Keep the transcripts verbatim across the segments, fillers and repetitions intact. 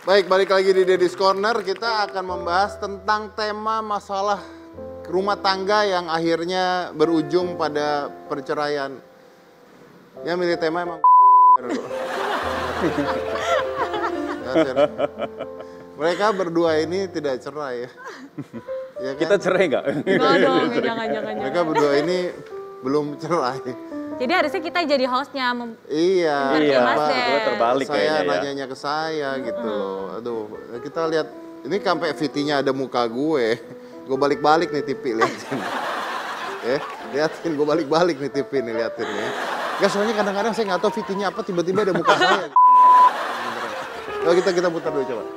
Baik, balik lagi di Daddy's Corner. Kita akan membahas tentang tema masalah rumah tangga yang akhirnya berujung pada perceraian. Ya, milih tema emang mereka berdua ini tidak cerai ya. Ya kan? Kita cerai nggak? Enggak dong, jangan, jangan, Mereka jangan. berdua ini belum cerai. Jadi harusnya kita jadi hostnya. mem- Iya, Iya, Mas Pak. Ded. terbalik Saya kayaknya ya. nanyanya ke saya gitu loh. Aduh, kita lihat ini sampai V T-nya ada muka gue. Gue balik-balik nih T V liatin. Eh, liatin gue balik-balik nih T V nih liatin ya. Gak, soalnya kadang-kadang saya nggak tahu V T-nya apa, tiba-tiba ada muka saya. Coba kita kita putar dulu coba.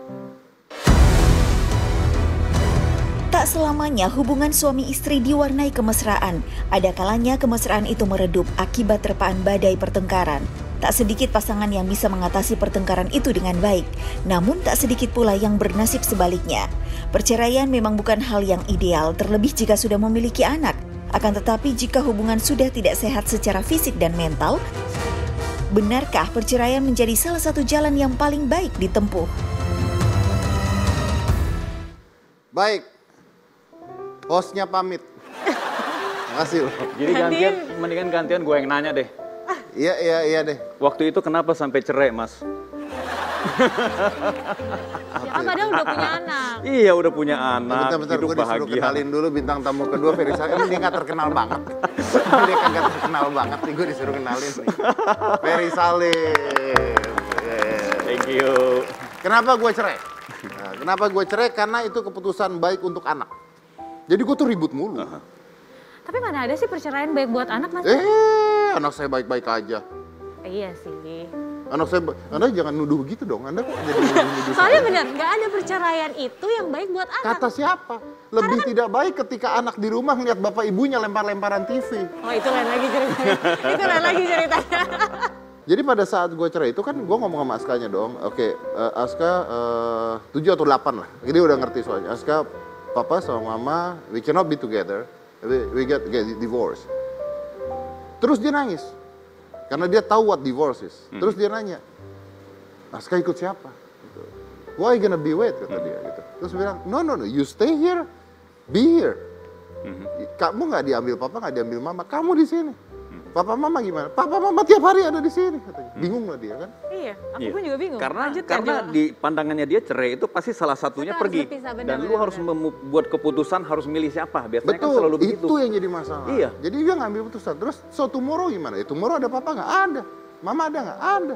Tak selamanya hubungan suami istri diwarnai kemesraan. Ada kalanya kemesraan itu meredup akibat terpaan badai pertengkaran. Tak sedikit pasangan yang bisa mengatasi pertengkaran itu dengan baik. Namun tak sedikit pula yang bernasib sebaliknya. Perceraian memang bukan hal yang ideal, terlebih jika sudah memiliki anak. Akan tetapi jika hubungan sudah tidak sehat secara fisik dan mental, benarkah perceraian menjadi salah satu jalan yang paling baik ditempuh? Baik, hostnya pamit. Makasih loh. Jadi gantian, mendingan gantian gue yang nanya deh. Iya, iya, iya deh. Waktu itu kenapa sampai cerai, Mas? Ya kan padahal udah punya anak. Iya, udah punya anak, Bentar-bentar, hidup gue disuruh bahagia. kenalin dulu bintang tamu kedua, Ferry Salim. Emang dia gak terkenal banget. Dia kagak terkenal banget nih, gue disuruh kenalin nih. Ferry Salim. Yeah. Thank you. Kenapa gue cerai? Nah, kenapa gue cerai? Karena itu keputusan baik untuk anak. Jadi gue tuh ribut mulu. Uh-huh. Tapi mana ada sih perceraian baik buat anak, Mas? Eh, anak saya baik-baik aja. Iya sih. Anak saya, ba- Anda jangan nuduh gitu dong. Anda kok jadi nuduh Soalnya saya? benar, nggak ada perceraian itu yang baik buat anak. Kata siapa? Lebih tidak baik ketika anak di rumah ngeliat bapak ibunya lempar-lemparan T V. Oh itu lain lagi ceritanya. Itu lain lagi ceritanya. Jadi pada saat gue cerai itu kan gue ngomong sama Askanya dong. Oke, uh, Aska uh, tujuh atau delapan lah. Jadi udah ngerti soalnya. Aska, papa sama mama, we cannot be together. We, we get, get divorced. Terus dia nangis. Karena dia tahu what divorce is. Hmm. Terus dia nanya, Aska ikut siapa? Gitu. Why gonna be with? Kata hmm. dia gitu. Terus bilang, no no no, you stay here, be here. Hmm. Kamu nggak diambil papa, nggak diambil mama, kamu di sini. Hmm. Papa mama gimana? Papa mama tiap hari ada di sini. Katanya. Bingung lah dia kan? Iya, aku Iya. pun juga bingung. Karena Lanjut, karena lanjut. di pandangannya dia cerai itu pasti salah satunya Kita harus pergi. berpisah, benar, Dan lu benar, harus benar. membuat keputusan harus milih siapa. Biasanya kan Betul, selalu begitu. itu yang jadi masalah. Iya. Jadi dia ngambil keputusan. Terus, so tomorrow gimana? Ya tomorrow ada papa nggak? Ada. Mama ada nggak? Ada.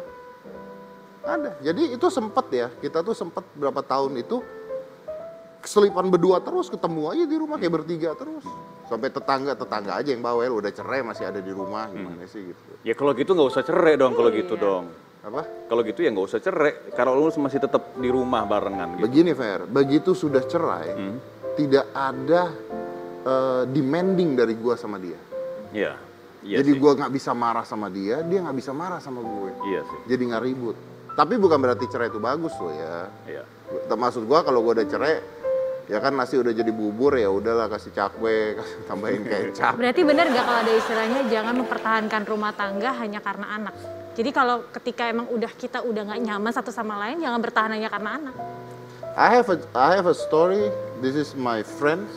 Ada. Jadi itu sempet ya, kita tuh sempet berapa tahun itu keselipan berdua terus, ketemu aja di rumah kayak bertiga terus. Sampai tetangga-tetangga aja yang bawel udah cerai masih ada di rumah, gimana hmm. sih gitu. Ya kalau gitu nggak usah cerai dong, kalau gitu Iya. dong. Apa? Kalau gitu ya nggak usah cerai. Kalau lu masih tetap di rumah barengan gitu. Begini Fer, begitu sudah cerai, hmm. tidak ada uh, demanding dari gua sama dia. Iya. Iya Jadi sih. gua nggak bisa marah sama dia, dia nggak bisa marah sama gue. Iya sih. Jadi nggak ribut. Tapi bukan berarti cerai itu bagus loh ya. Iya. Maksud gua kalau gua udah cerai, ya kan nasi udah jadi bubur ya udahlah kasih cakwe, kasih tambahin kecap. Berarti benar nggak kalau ada istilahnya jangan mempertahankan rumah tangga hanya karena anak. Jadi kalau ketika emang udah kita udah nggak nyaman satu sama lain, jangan bertahan hanya karena anak. I have a, I have a story. This is my friends.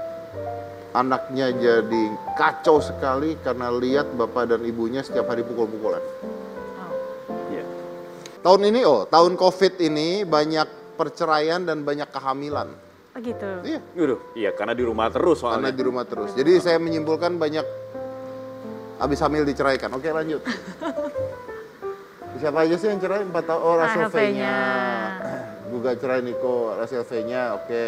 Anaknya jadi kacau sekali karena lihat bapak dan ibunya setiap hari pukul-pukulan. Oh. Iya. Tahun ini, oh tahun COVID ini banyak perceraian dan banyak kehamilan. Oh gitu. Iya, Waduh, iya karena di rumah terus karena soalnya. di rumah terus. Jadi saya menyimpulkan banyak habis hamil diceraikan. Oke lanjut. Siapa aja sih yang cerai? Empat tahun. Oh, Rachel Ah, V-nya. Gugat cerai Niko, Rachel V-nya, oke.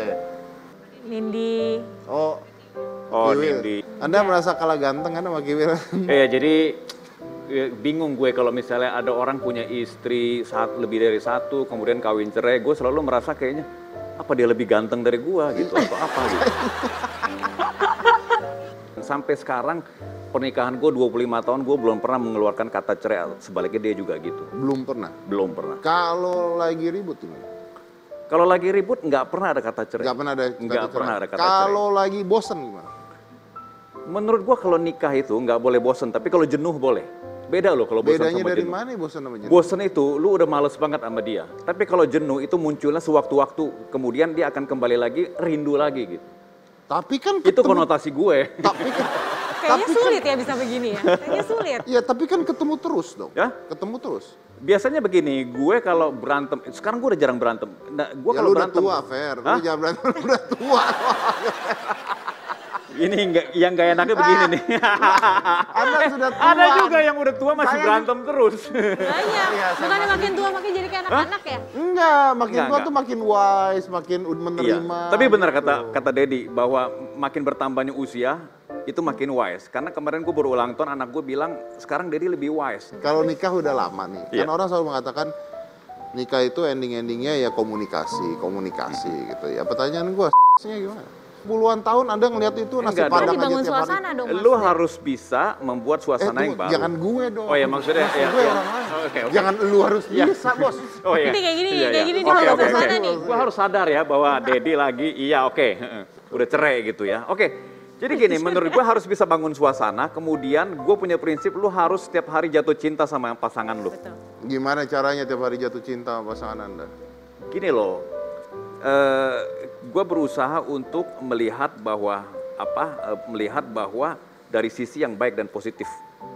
Nindi. Oh, Oh, Kiwil. Nindi. Anda merasa kalah ganteng kan sama Kiwil? Iya, jadi ya, bingung gue kalau misalnya ada orang punya istri saat lebih dari satu, kemudian kawin cerai, gue selalu merasa kayaknya apa dia lebih ganteng dari gue gitu atau apa gitu. Sampai sekarang pernikahan gue dua puluh lima tahun gue belum pernah mengeluarkan kata cerai, sebaliknya dia juga gitu. Belum pernah. Belum pernah. Kalau lagi ribut ini? Kalau lagi ribut nggak pernah ada kata cerai. Nggak pernah ada kata Nggak cerai. pernah ada kata cerai. Kalau lagi bosen gimana? Menurut gua kalau nikah itu nggak boleh bosen, tapi kalau jenuh boleh. Beda loh kalau bosan Bedanya sama dari jenuh. mana bosan sama jenuh? Bosan itu lu udah males banget sama dia. Tapi kalau jenuh itu munculnya sewaktu-waktu, kemudian dia akan kembali lagi, rindu lagi gitu. Tapi kan Itu ketemu, konotasi gue. tapi kan, Kayaknya sulit ya bisa begini ya. Kayaknya sulit. ya tapi kan ketemu terus dong. Ya? Ketemu terus. Biasanya begini, gue kalau berantem, sekarang gue udah jarang berantem. Nah, gue Ya kalau lu udah berantem, tua, Fer. Lu Hah? jangan berantem, lu udah tua. ini enggak, yang gak enaknya begini nih. Anda sudah tua. Ada juga yang udah tua masih Saya- berantem terus. Banyak. Iya, saya Bukannya makin tua makin jadi kayak anak-anak ya? Enggak, makin Enggak, tua enggak. tuh makin wise, makin ud- Iya. menerima. Tapi benar gitu. kata kata Dedi bahwa makin bertambahnya usia itu makin wise. Karena kemarin gue baru ulang tahun, anak gue bilang sekarang Dedi lebih wise. Kalau nikah udah lama nih, kan Iya. orang selalu mengatakan nikah itu ending-endingnya ya komunikasi, komunikasi gitu ya. Pertanyaan gue, nya gimana? Puluhan tahun Anda ngeliat itu nasi Enggak padang Kan aja dibangun tiap hari. suasana dong, Mas. Lu harus bisa membuat Eh, suasana tunggu, yang baru. jangan gue dong. Oh ya maksudnya Maksud ya, gue ya. orang lain. Oke, oke. Jangan lu harus bisa, Bos. Oh iya. Ini kayak gini, Iya, kayak iya. gini Oke, dibangun oke, suasana oke. nih. Gua harus sadar ya bahwa Dedi lagi iya oke, udah cerai gitu ya. Oke. Jadi gini, menurut gue harus bisa bangun suasana, kemudian gue punya prinsip lu harus setiap hari jatuh cinta sama pasangan lu. Betul. Gimana caranya tiap hari jatuh cinta sama pasangan Anda? Gini loh, eh, gue berusaha untuk melihat bahwa apa, eh, melihat bahwa dari sisi yang baik dan positif.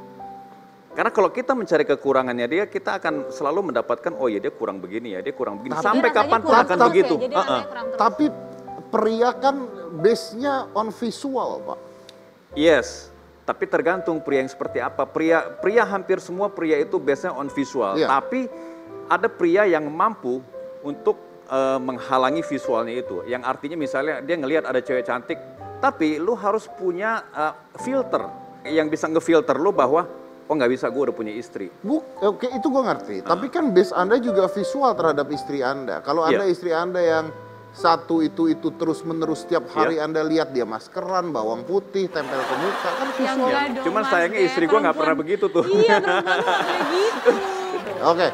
Karena kalau kita mencari kekurangannya dia, kita akan selalu mendapatkan, oh ya dia kurang begini ya, dia kurang begini. Tapi Sampai rasanya kapan pun kurang akan terus begitu. Ya, jadi Uh-uh. rasanya kurang terus. Tapi pria kan base-nya on visual, Pak. Yes, tapi tergantung pria yang seperti apa. Pria, pria hampir semua pria itu biasanya on visual. Iya. Tapi ada pria yang mampu untuk eh, menghalangi visualnya itu. Yang artinya misalnya dia ngelihat ada cewek cantik, tapi lu harus punya eh, filter yang bisa ngefilter lu bahwa oh nggak bisa, gue udah punya istri. Buk, oke itu gue ngerti. Tapi kan base Anda juga visual terhadap istri Anda. Kalau Anda Iya. istri Anda yang satu itu itu terus menerus setiap hari Iya. Anda lihat dia maskeran, bawang putih, tempel ke muka kan Ya visual. enggak dong, Cuman Mas sayangnya Den, istri gua nggak pernah perempuan- begitu tuh. Iya, perempuan tuh nggak kayak gitu. Oke.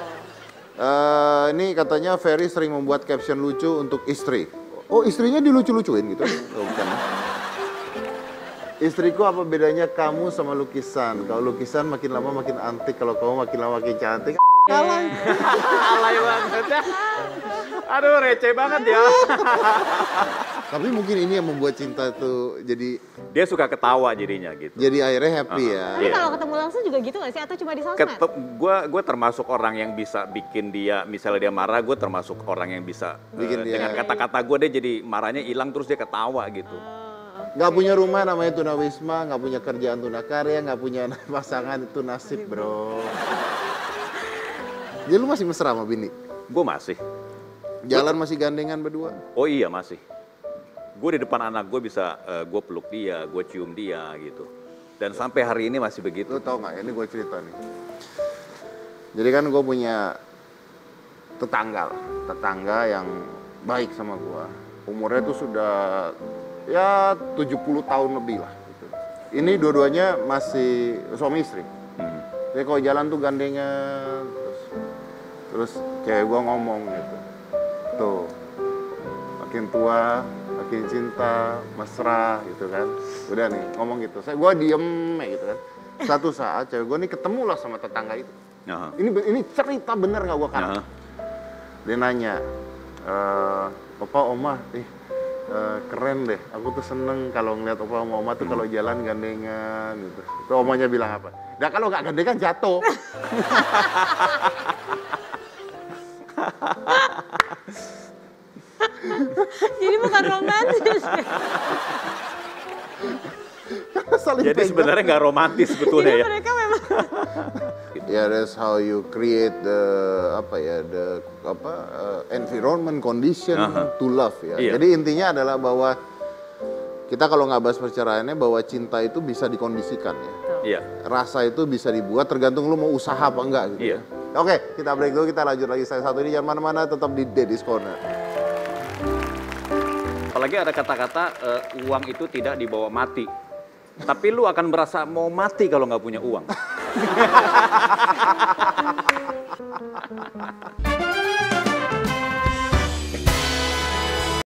Eh, ini katanya Ferry sering membuat caption lucu untuk istri. Oh, istrinya dilucu-lucuin gitu? Oh, bukan. Istriku apa bedanya kamu sama lukisan? Kalau lukisan makin lama makin antik, kalau kamu makin lama makin cantik. Kalah. Alay banget ya. Aduh receh banget ya. Tapi mungkin ini yang membuat cinta itu jadi Dia suka ketawa jadinya gitu. jadi akhirnya happy ya. Tapi Iya. kalau ketemu langsung juga gitu nggak sih? Atau cuma di sosmed? Ketep, gue gue termasuk orang yang bisa bikin dia, misalnya dia marah, gue termasuk orang yang bisa Bikin eh, dia- dengan kata-kata gue dia jadi marahnya hilang terus dia ketawa gitu. Nggak punya rumah namanya tunawisma, nggak punya kerjaan tunakarya, nggak punya pasangan itu nasib bro. Jadi lu masih mesra sama bini? Gue masih. Jalan masih gandengan berdua? Oh iya masih. Gue di depan anak gue bisa, gue peluk dia, gue cium dia gitu. Dan sampai hari ini masih begitu. Lu tau nggak? Ini gue cerita nih. Jadi kan gue punya tetangga, lah. tetangga yang baik sama gue. Umurnya tuh sudah ya tujuh puluh tahun lebih lah. Gitu. Ini dua-duanya masih suami istri. Hmm. Jadi kalau jalan tuh gandengan, terus, terus kayak gue ngomong gitu. Tuh, makin tua, makin cinta, mesra gitu kan. Udah nih, ngomong gitu. Saya gue diem ya gitu kan. Satu saat cewek gue nih ketemu lah sama tetangga itu. Aha. Ini ini cerita bener nggak gue kan? Aha. Dia nanya, e, Opa, Oma, ih eh, keren deh. Aku tuh seneng kalau ngeliat Opa sama Oma tuh kalau jalan gandengan gitu. Tuh omanya bilang apa? Nah kalau nggak gandengan jatuh. Jadi bukan romantis. Saling Jadi pegang. sebenarnya nggak romantis sebetulnya Jadi ya. mereka memang Ya, that's how you create the apa ya the apa uh, environment condition Aha. to love ya. Iya. Jadi intinya adalah bahwa kita kalau nggak bahas perceraiannya bahwa cinta itu bisa dikondisikan ya. Iya. Rasa itu bisa dibuat tergantung lu mau usaha apa enggak gitu. Iya. Ya. Oke, kita break dulu, kita lanjut lagi. Saya satu ini jangan mana-mana, tetap di Daddy's Corner. Apalagi ada kata-kata eh, uang itu tidak dibawa mati. Tapi lu akan merasa mau mati kalau nggak punya uang.